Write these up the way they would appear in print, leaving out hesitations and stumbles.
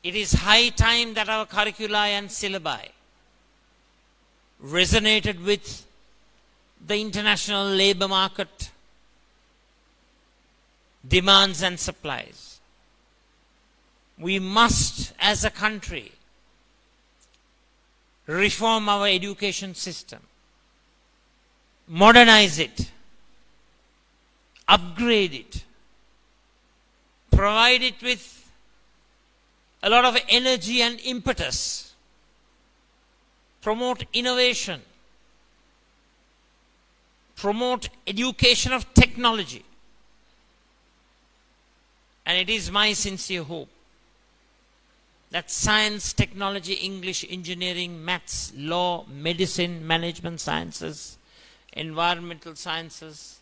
It is high time that our curricula and syllabi resonated with the international labor market demands and supplies. We must, as a country, reform our education system, modernize it, upgrade it, provide it with a lot of energy and impetus, promote innovation, promote education of technology. And it is my sincere hope that science, technology, English, engineering, maths, law, medicine, management sciences, environmental sciences,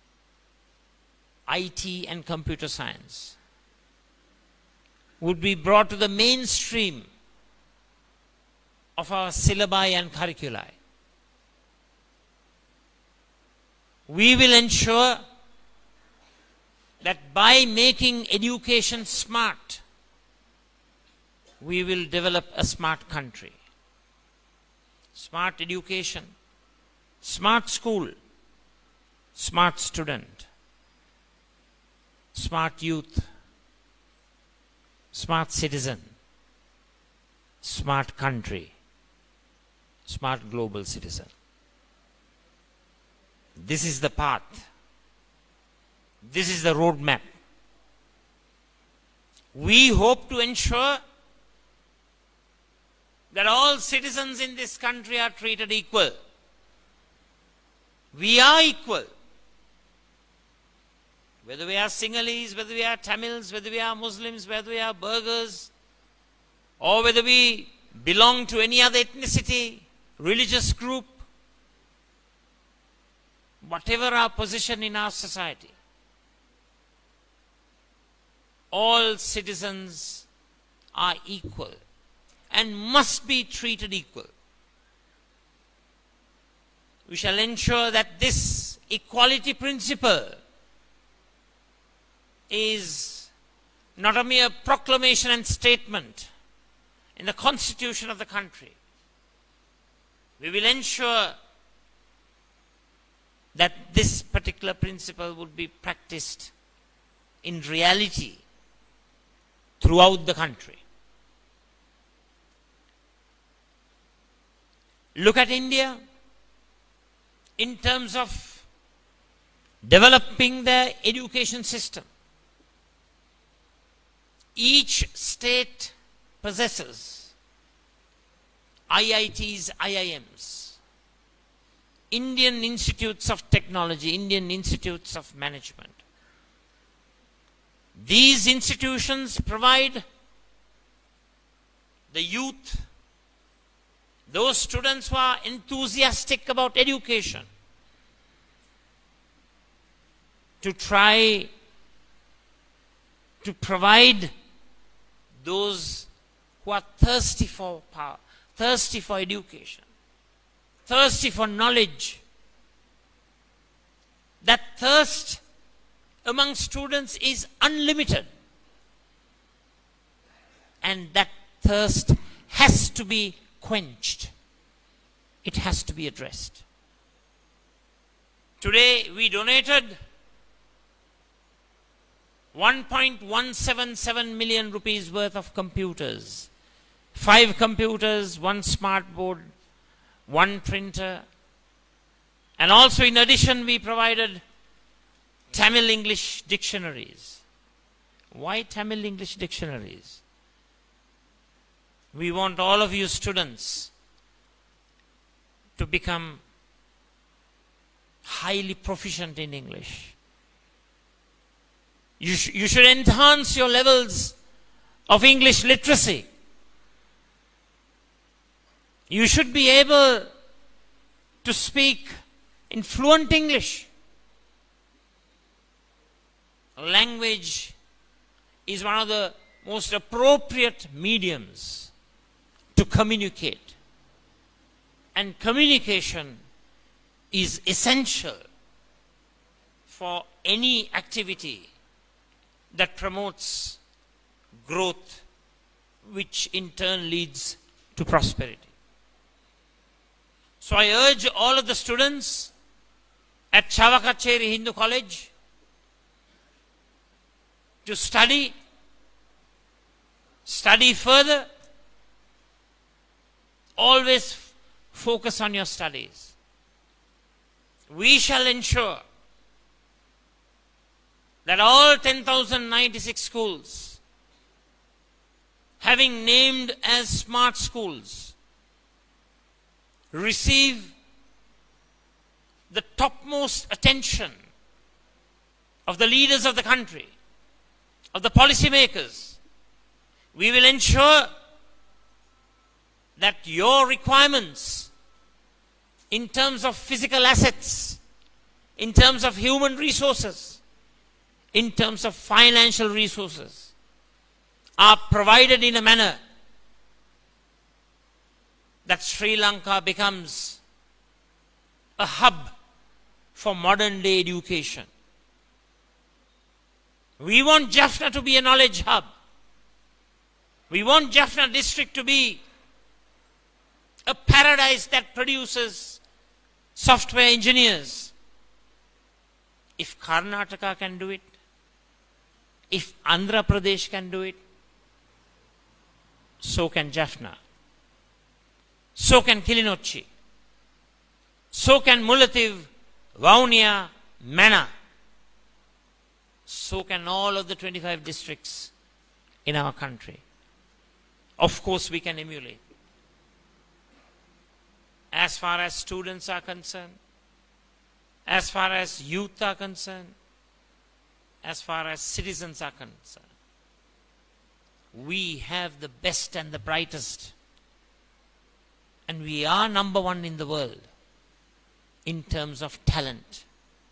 IT and computer science would be brought to the mainstream of our syllabi and curricula. We will ensure that by making education smart, we will develop a smart country. Smart education, smart school, smart student, smart youth, smart citizen, smart country, smart global citizen. This is the path. This is the roadmap. We hope to ensure that all citizens in this country are treated equal. We are equal. Whether we are Sinhalese, whether we are Tamils, whether we are Muslims, whether we are Burghers, or whether we belong to any other ethnicity, religious group, whatever our position in our society, all citizens are equal and must be treated equal. We shall ensure that this equality principle is not a mere proclamation and statement in the constitution of the country. We will ensure that this particular principle would be practiced in reality throughout the country. Look at India in terms of developing their education system. Each state possesses IITs, IIMs, Indian Institutes of Technology, Indian Institutes of Management. These institutions provide the youth, those students who are enthusiastic about education, to try to provide those who are thirsty for power, thirsty for education, thirsty for knowledge. That thirst among students is unlimited. And that thirst has to be quenched. It has to be addressed. Today we donated 1.177 million rupees worth of computers. 5 computers, 1 smart board, 1 printer. And also in addition we provided Tamil English dictionaries. Why Tamil English dictionaries? We want all of you students to become highly proficient in English. You should enhance your levels of English literacy. You should be able to speak in fluent English. Language is one of the most appropriate mediums to communicate. And communication is essential for any activity that promotes growth which in turn leads to prosperity. So I urge all of the students at Chavakacheri Hindu College to study further, always focus on your studies. We shall ensure that all 10,096 schools, having named as smart schools, receive the topmost attention of the leaders of the country, of the policy makers. We will ensure that your requirements in terms of physical assets, in terms of human resources, in terms of financial resources, are provided in a manner that Sri Lanka becomes a hub for modern day education. We want Jaffna to be a knowledge hub. We want Jaffna district to be a paradise that produces software engineers. If Karnataka can do it, if Andhra Pradesh can do it, so can Jaffna. So can Kilinochchi. So can Mullaitivu, Vaunia, Mana. So can all of the 25 districts in our country. Of course, we can emulate. As far as students are concerned, as far as youth are concerned, as far as citizens are concerned, we have the best and the brightest. And we are number one in the world in terms of talent.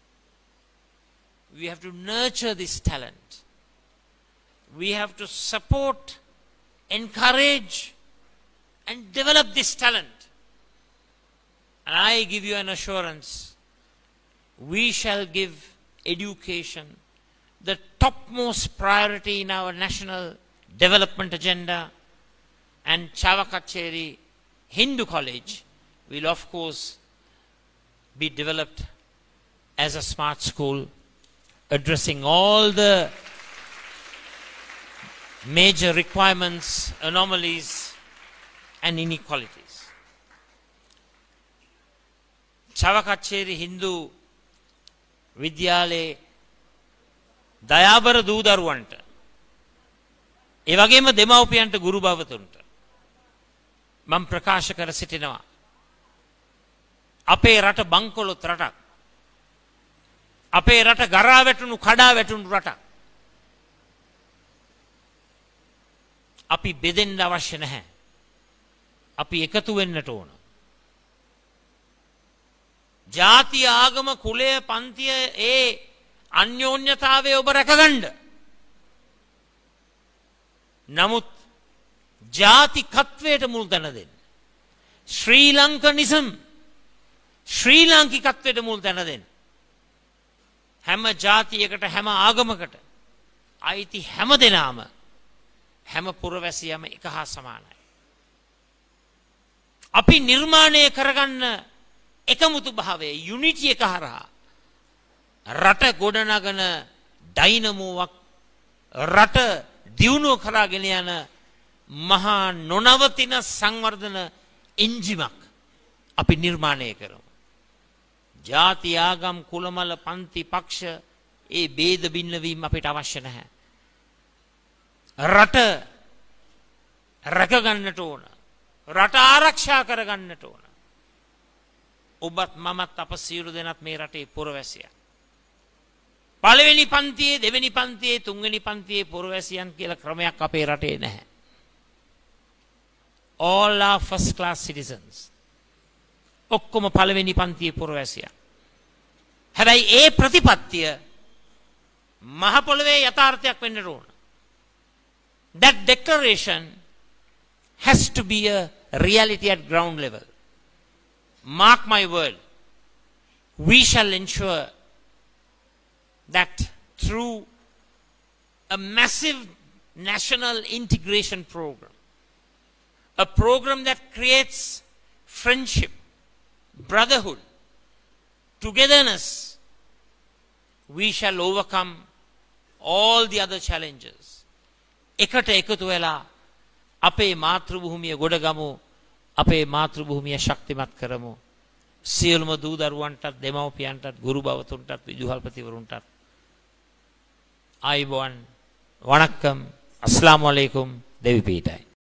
We have to nurture this talent. We have to support, encourage, and develop this talent. And I give you an assurance, we shall give education the topmost priority in our national development agenda, and Chavakacheri Hindu College will of course be developed as a smart school, addressing all the major requirements, anomalies and inequalities. Chavakacheri Hindu Vidyale Dayabara Dudaruwanta ඒ වගේම දෙමව්පියන්ට ගුරු භවතුන්ට මම ප්‍රකාශ කර සිටිනවා අපේ රට බංකොලොත් රටක් අපේ රට ගරා වැටුණු කඩා වැටුණු රටක් අපි බෙදෙන්න අවශ්‍ය නැහැ අපි එකතු වෙන්නට ඕන ජාතිය ආගම කුලය පන්තිය ඒ අන්‍යෝන්‍යතාවය ඔබ රැකගන්න නමුත් ජාතිකත්වයට මුල් තැන දෙන්න. ශ්‍රී ලංකනිසම් ශ්‍රී ලාංකිකත්වයට මුල් තැන දෙන්න. හැම ජාතියකට හැම ආගමකට අයිති හැම දෙනාම හැම පුරවැසියම එක හා සමානයි. අපි නිර්මාණය කරගන්න එකමුතු භාවයේ යුනිටි එක හරහා රට ගොඩනගන ඩයිනමෝවක් රට දියුණුව කරගෙන යන මහා නොනවතින සංවර්ධන එන්ජිමක් අපි නිර්මාණය කරමු. ජාති ආගම් කුලමල පන්ති පක්ෂ ඒ ભેද බින්න වීම අපිට අවශ්‍ය නැහැ. රට රැක ගන්නට ඕන. රට ආරක්ෂා කර ගන්නට ඕන. ඔබත් මමත් අප සියලු දෙනාත් මේ රටේ පුරවැසියන්. පළවෙනි පන්තියේ දෙවෙනි පන්තියේ තුන්වෙනි පන්තියේ පුරවැසියන් කියලා ක්‍රමයක් අපේ රටේ නැහැ. All are first class citizens. ඔක්කොම පළවෙනි පන්තියේ පුරවැසියන්. හැබැයි ඒ ප්‍රතිපත්තිය මහ පොළවේ යථාර්ථයක් වෙන්න ඕන. That declaration has to be a reality at ground level. Mark my word. We shall ensure that through a massive national integration program, a program that creates friendship, brotherhood, togetherness, we shall overcome all the other challenges. එකට එකතු වෙලා අපේ මාතෘ භූමිය ගොඩගමු, අපේ මාතෘ භූමිය ශක්තිමත් කරමු. සියලුම දූ දරුවන්ටත්, දෙමව්පියන්ටත්, ගුරු භවතුන්ටත්, විදුහල්පතිවරුන්ටත් ආයිබෝන්, වණක්කම්, අස්ලාමු අලයිකුම්, දෙවි පීඨයි.